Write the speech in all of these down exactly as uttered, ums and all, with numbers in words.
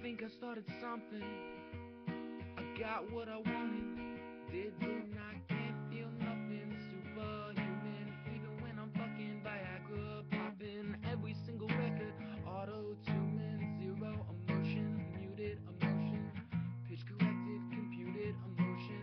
think I started something. I got what I wanted. Didn't I? Can't feel nothing. Superhuman. Even when I'm fucking Viagra popping. Every single record. Auto-tuning. Zero emotion. Muted emotion. Pitch corrected. Computed emotion.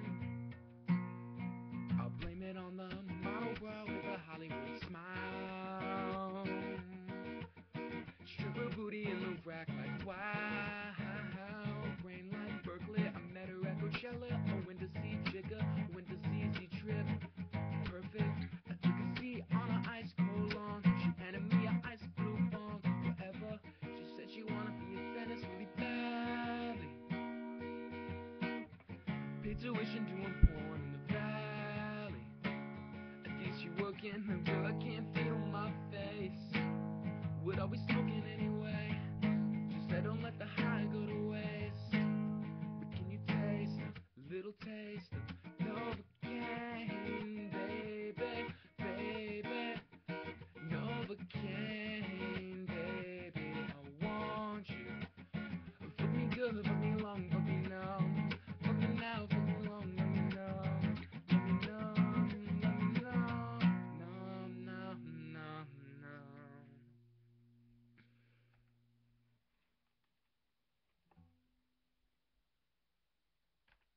I'll blame it on the model world with a Hollywood smile. Stripper booty in the rack like wow. Brain like Berkeley. I met her at Coachella. I went to see Jigga. Went to see Z Trip. Perfect. I took a seat on an ice cold lawn. She handed me an ice blue bong. Forever. She said she wanna be a dentist really badly. Paid tuition doing porn in the valley. I think she working the girl I can't feel my face. Would always smoking